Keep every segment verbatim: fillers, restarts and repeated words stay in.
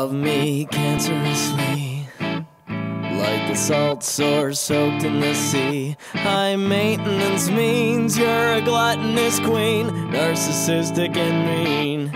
Love me cancerously, like the salt sore soaked in the sea. High maintenance means you're a gluttonous queen, narcissistic and mean.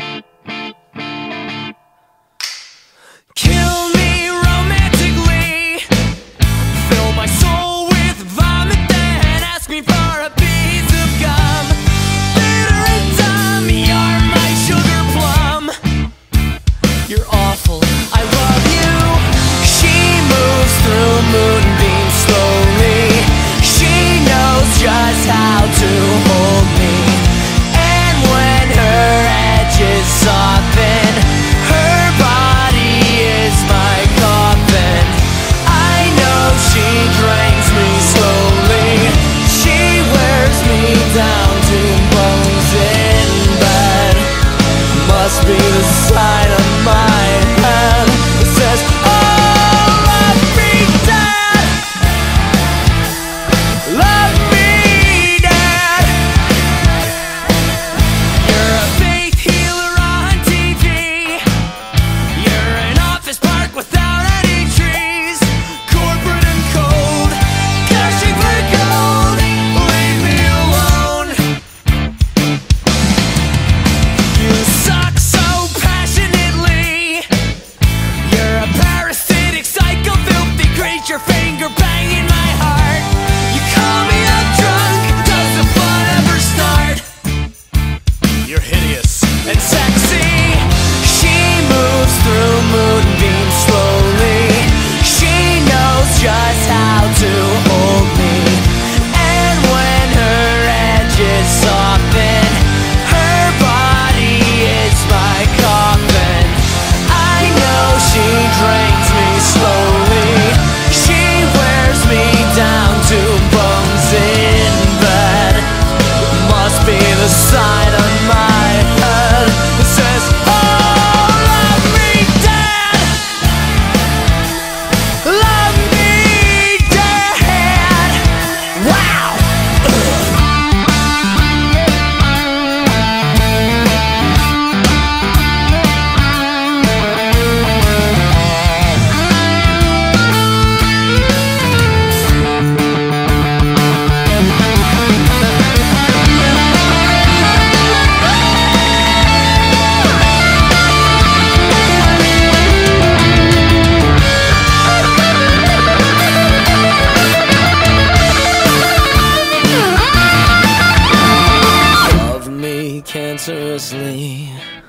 Kill me romantically, fill my soul with vomit, then ask me for a piece of gum. Bitter and dumb, you're my sugar plum. You're awful, I love you. She moves through moonbeams slowly. She knows just how to hold me, and when her edges soften, her body is my coffin. I know she drains me slowly. She wears me down to bones in bed. Must be the sign of my head that says, oh, love me dead. Love me dead. You're a faith healer on T V. You're an office park without any trees. Corporate and cold, cashing for gold. Leave me alone. You suck so passionately. You're a parasitic psycho, filthy creature, finger banging my heart. You call me up drunk, does the fun ever start? You're hideous and sexy. She moves through moonbeams slowly. She knows just how to hold me, and when her edges soften, her body is my coffin. I know she drains me slowly. She wears me down to bones in bed. Must be the sign on my head that says, oh, love me dead. Love me dead. Wow. Love me cancerously.